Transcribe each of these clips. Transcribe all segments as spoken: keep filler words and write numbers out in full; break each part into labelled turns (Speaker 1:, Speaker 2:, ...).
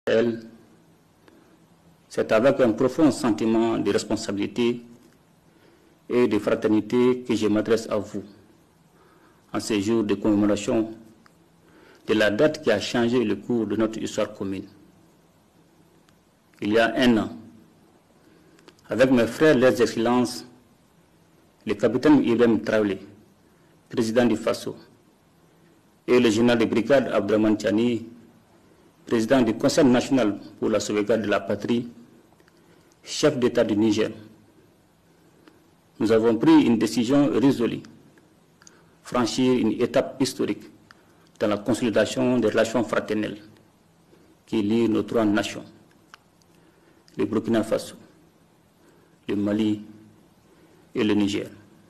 Speaker 1: Sahel, c'est avec un profond sentiment de responsabilité et de fraternité que je m'adresse à vous en ces jours de commémoration de la date qui a changé le cours de notre histoire commune. Il y a un an, avec mes frères, leurs excellences, le capitaine Ibrahim Traoré, président du Faso, et le général de brigade Abdraman Tiani, président du Conseil national pour la sauvegarde de la patrie, chef d'État du Niger, nous avons pris une décision résolue, franchir une étape historique dans la consolidation des relations fraternelles qui lient nos trois nations, le Burkina Faso, le Mali et le Niger.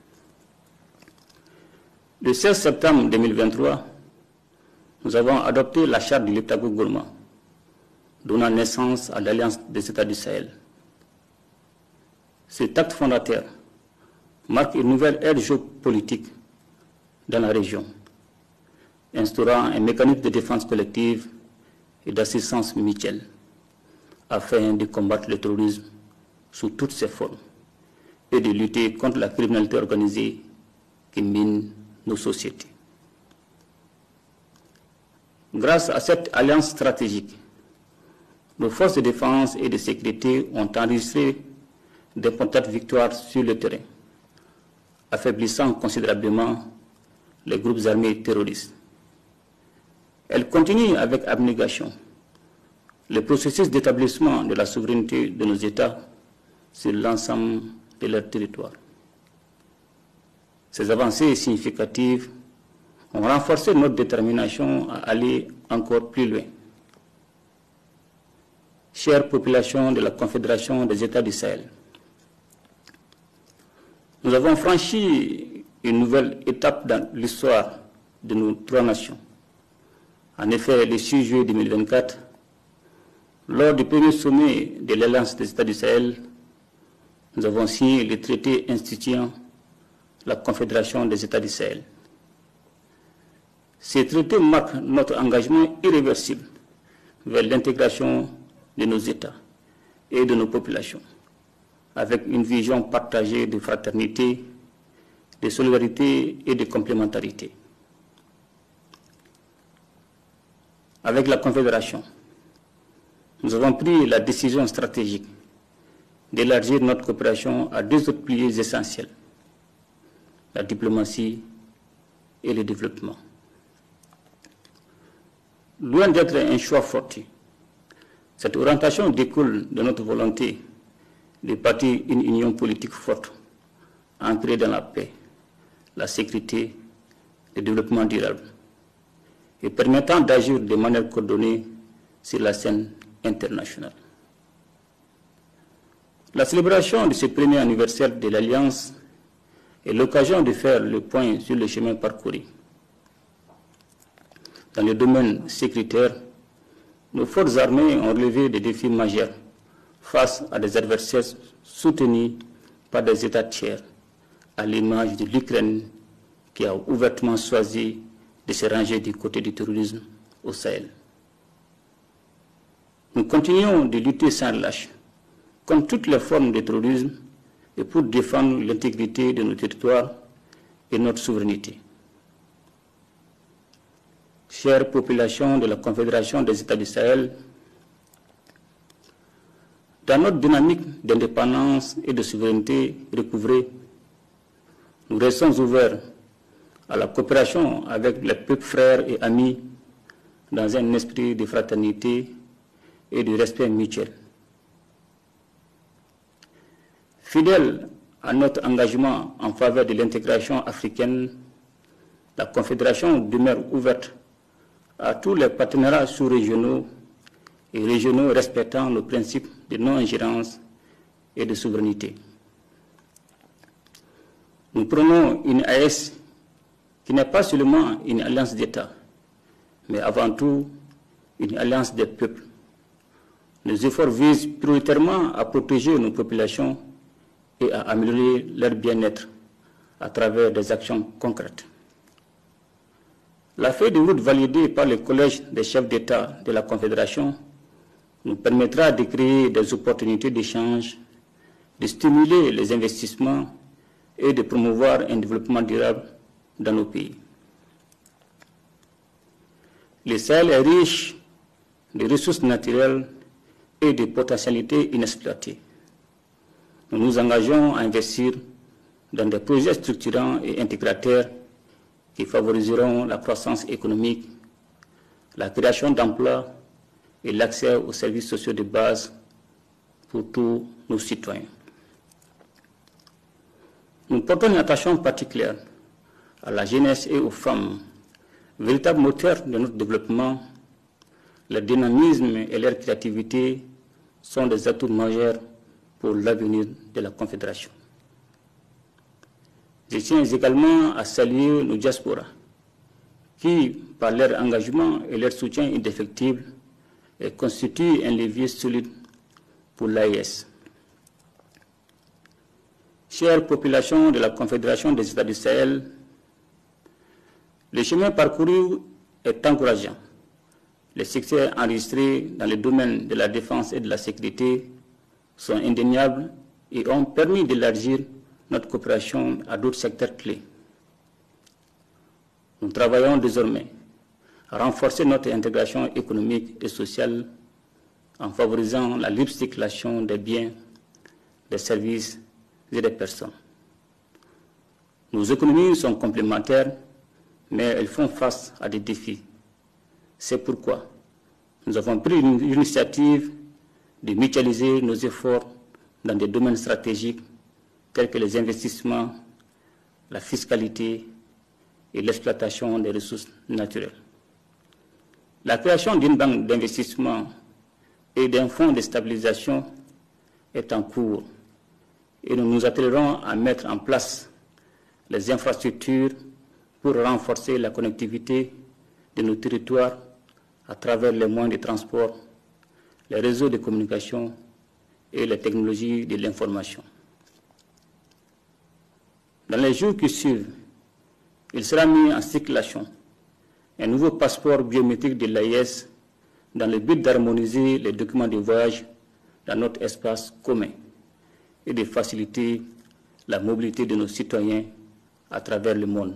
Speaker 1: Le seize septembre deux mille vingt-trois, nous avons adopté la charte de Liptako-Gourma, donnant naissance à l'Alliance des États du Sahel. Cet acte fondateur marque une nouvelle ère géopolitique dans la région, instaurant un mécanisme de défense collective et d'assistance mutuelle afin de combattre le terrorisme sous toutes ses formes et de lutter contre la criminalité organisée qui mine nos sociétés. Grâce à cette alliance stratégique, nos forces de défense et de sécurité ont enregistré d'importantes victoires sur le terrain, affaiblissant considérablement les groupes armés terroristes. Elles continuent avec abnégation le processus d'établissement de la souveraineté de nos États sur l'ensemble de leur territoire. Ces avancées significatives ont renforcé notre détermination à aller encore plus loin. Chère population de la Confédération des États du Sahel, nous avons franchi une nouvelle étape dans l'histoire de nos trois nations. En effet, le six juillet deux mille vingt-quatre, lors du premier sommet de l'Alliance des États du Sahel, nous avons signé le traité instituant la Confédération des États du Sahel. Ces traités marquent notre engagement irréversible vers l'intégration de nos États et de nos populations, avec une vision partagée de fraternité, de solidarité et de complémentarité. Avec la Confédération, nous avons pris la décision stratégique d'élargir notre coopération à deux autres piliers essentiels, la diplomatie et le développement. Loin d'être un choix fortuit, cette orientation découle de notre volonté de bâtir une union politique forte, ancrée dans la paix, la sécurité, le développement durable, et permettant d'agir de manière coordonnée sur la scène internationale. La célébration de ce premier anniversaire de l'Alliance est l'occasion de faire le point sur le chemin parcouru. Dans le domaine sécuritaire, nos forces armées ont relevé des défis majeurs face à des adversaires soutenus par des États tiers, à l'image de l'Ukraine qui a ouvertement choisi de se ranger du côté du terrorisme au Sahel. Nous continuons de lutter sans relâche contre toutes les formes de terrorisme et pour défendre l'intégrité de nos territoires et notre souveraineté. Chère population de la Confédération des États du Sahel, dans notre dynamique d'indépendance et de souveraineté recouvrée, nous restons ouverts à la coopération avec les peuples frères et amis dans un esprit de fraternité et de respect mutuel. Fidèle à notre engagement en faveur de l'intégration africaine, la Confédération demeure ouverte à tous les partenariats sous-régionaux et régionaux respectant nos principes de non-ingérence et de souveraineté. Nous prenons une A E S qui n'est pas seulement une alliance d'États, mais avant tout une alliance des peuples. Nos efforts visent prioritairement à protéger nos populations et à améliorer leur bien-être à travers des actions concrètes. La feuille de route validée par le Collège des chefs d'État de la Confédération nous permettra de créer des opportunités d'échange, de stimuler les investissements et de promouvoir un développement durable dans nos pays. Le Sahel est riche de ressources naturelles et de potentialités inexploitées. Nous nous engageons à investir dans des projets structurants et intégrateurs qui favoriseront la croissance économique, la création d'emplois et l'accès aux services sociaux de base pour tous nos citoyens. Nous portons une attention particulière à la jeunesse et aux femmes, véritables moteurs de notre développement. Leur dynamisme et leur créativité sont des atouts majeurs pour l'avenir de la Confédération. Je tiens également à saluer nos diasporas qui, par leur engagement et leur soutien indéfectible, constituent un levier solide pour l'A E S. Chère population de la Confédération des États du Sahel, le chemin parcouru est encourageant. Les succès enregistrés dans le domaine de la défense et de la sécurité sont indéniables et ont permis d'élargir notre coopération à d'autres secteurs clés. Nous travaillons désormais à renforcer notre intégration économique et sociale en favorisant la libre circulation des biens, des services et des personnes. Nos économies sont complémentaires, mais elles font face à des défis. C'est pourquoi nous avons pris l'initiative de mutualiser nos efforts dans des domaines stratégiques tels que les investissements, la fiscalité et l'exploitation des ressources naturelles. La création d'une banque d'investissement et d'un fonds de stabilisation est en cours et nous nous attellerons à mettre en place les infrastructures pour renforcer la connectivité de nos territoires à travers les moyens de transport, les réseaux de communication et les technologies de l'information. Dans les jours qui suivent, il sera mis en circulation un nouveau passeport biométrique de l'A E S dans le but d'harmoniser les documents de voyage dans notre espace commun et de faciliter la mobilité de nos citoyens à travers le monde.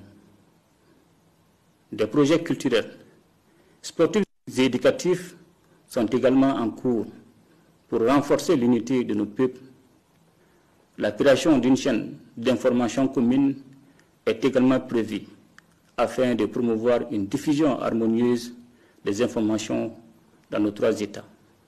Speaker 1: Des projets culturels, sportifs et éducatifs sont également en cours pour renforcer l'unité de nos peuples. La création d'une chaîne d'information commune est également prévue afin de promouvoir une diffusion harmonieuse des informations dans nos trois États.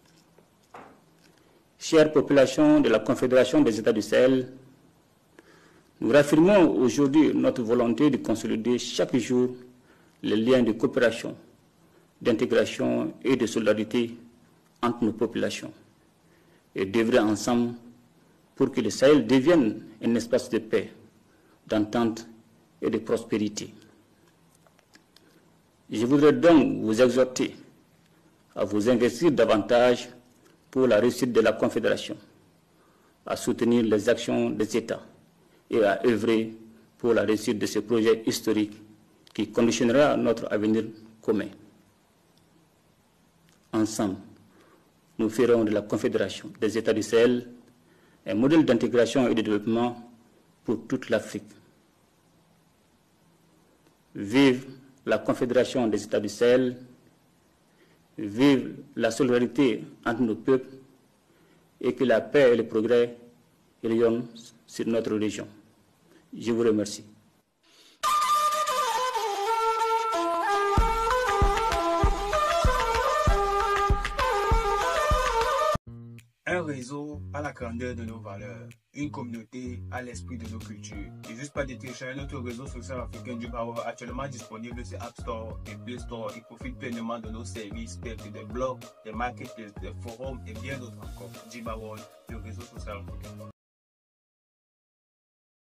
Speaker 1: Chère population de la Confédération des États du Sahel, nous réaffirmons aujourd'hui notre volonté de consolider chaque jour les liens de coopération, d'intégration et de solidarité entre nos populations et d'œuvrer ensemble pour que le Sahel devienne un espace de paix, d'entente et de prospérité. Je voudrais donc vous exhorter à vous investir davantage pour la réussite de la Confédération, à soutenir les actions des États et à œuvrer pour la réussite de ce projet historique qui conditionnera notre avenir commun. Ensemble, nous ferons de la Confédération des États du Sahel un modèle d'intégration et de développement pour toute l'Afrique. Vive la Confédération des États du Sahel, vive la solidarité entre nos peuples et que la paix et le progrès rayonnent sur notre région. Je vous remercie.
Speaker 2: Un réseau à la grandeur de nos valeurs, une communauté à l'esprit de nos cultures. Et juste pas de télécharger notre réseau social africain J-Power actuellement disponible sur App Store et Play Store et profite pleinement de nos services tels que des blogs, des marketplaces, des forums et bien d'autres encore. J-Power, le réseau social africain.